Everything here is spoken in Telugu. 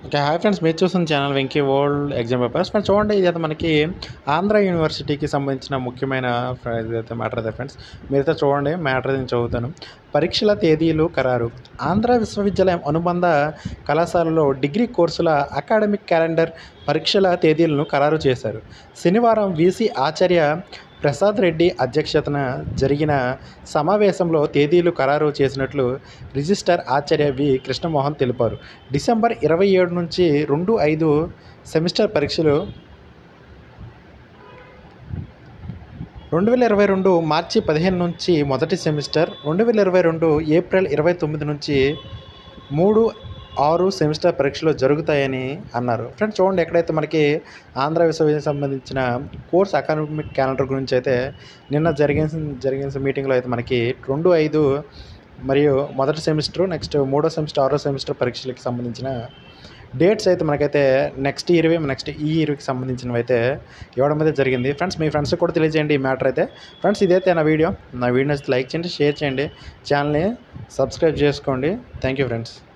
ఓకే. హాయ్ ఫ్రెండ్స్, మీరు చూస్తున్న channel Venky world exam papers. Friends చూడండి, ఇదైతే మనకి ఆంధ్ర యూనివర్సిటీకి సంబంధించిన ముఖ్యమైన ఇదైతే మ్యాటర్ అయితే ఫ్రెండ్స్. మీరైతే చూడండి, మ్యాటర్ నేను చదువుతాను. పరీక్షల తేదీలు ఖరారు. ఆంధ్ర విశ్వవిద్యాలయం అనుబంధ కళాశాలలో డిగ్రీ కోర్సుల అకాడమిక్ క్యాలెండర్ పరీక్షల తేదీలను ఖరారు చేశారు. శనివారం వీసీ ఆచార్య ప్రసాద్ రెడ్డి అధ్యక్షతన జరిగిన సమావేశంలో తేదీలు ఖరారు చేసినట్లు రిజిస్ట్రార్ ఆచార్య వి కృష్ణమోహన్ తెలిపారు. డిసెంబర్ 27 నుంచి 2-5 సెమిస్టర్ పరీక్షలు, 2022 మార్చి 15 నుంచి మొదటి సెమిస్టర్, 2022 ఏప్రిల్ 29 నుంచి 3-6 సెమిస్టర్ పరీక్షలు జరుగుతాయని అన్నారు. ఫ్రెండ్స్ చూడండి, ఎక్కడైతే మనకి ఆంధ్ర విశ్వవిద్యాలయం సంబంధించిన కోర్స్ అకాడమిక్ క్యాలెండర్ గురించి అయితే నిన్న జరిగిన మీటింగ్లో అయితే మనకి 2-5 మరియు మొదటి సెమిస్టర్, నెక్స్ట్ 3వ సెమిస్టర్, 6వ సెమిస్టర్ పరీక్షలకి సంబంధించిన డేట్స్ అయితే మనకైతే నెక్స్ట్ ఈ ఇయర్కి సంబంధించినవి అయితే ఇవ్వడం అయితే జరిగింది. ఫ్రెండ్స్ మీ ఫ్రెండ్స్కి కూడా తెలియజేయండి ఈ మ్యాటర్ అయితే. ఫ్రెండ్స్ ఇదైతే నా వీడియో అయితే లైక్ చేయండి, షేర్ చేయండి, ఛానల్ని సబ్స్క్రైబ్ చేసుకోండి. Thank you friends.